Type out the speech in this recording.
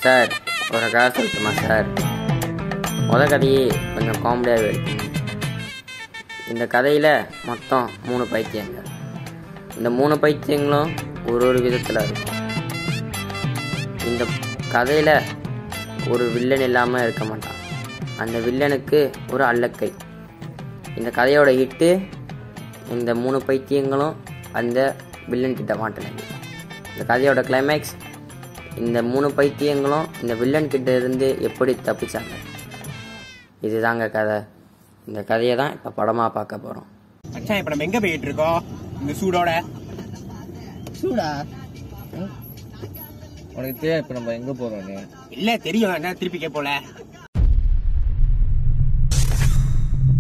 Sir ஒரு கதை சொல்லட்டுமா சார்? கதையே கொஞ்சம் காமெடியாகவே இருக்கு. இந்த கதையில் மொத்தம் 3 பைத்தியங்கள். இந்த 3 பைத்தியங்களும் ஒரு விதத்தில் இருக்கும். இந்த கதையில் ஒரு வில்லன் இல்லாமல் இருக்க மாட்டான். அந்த வில்லனுக்கு ஒரு அல்லக்கை. இந்த கதையோட ஹிட்டு இந்த 3 பைத்தியங்களும் அந்த வில்லன் கிட்ட மாட்டினாங்க. இந்த கதையோட கிளைமேக்ஸ் இந்த 3 பைத்தியங்களும் இந்த வில்லன் கிட்ட இருந்து எப்படி தப்பிச்சாங்க. இதுதாங்க கதை. இந்த கதையை தான் இப்போ படமாக பார்க்க போகிறோம். அச்சா, இப்போ நம்ம எங்கே போயிட்டு இருக்கோம்? இந்த சூடா உனக்கு தெரியும் இப்போ நம்ம எங்கே போகிறோன்னு? இல்லை, தெரியும். என்ன திருப்பி போல